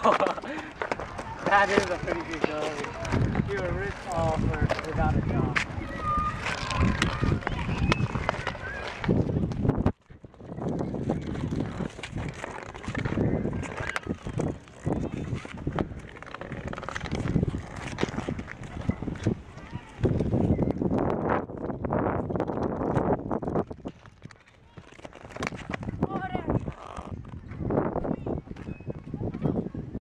That is a pretty good goalie. You were rich all for without a job.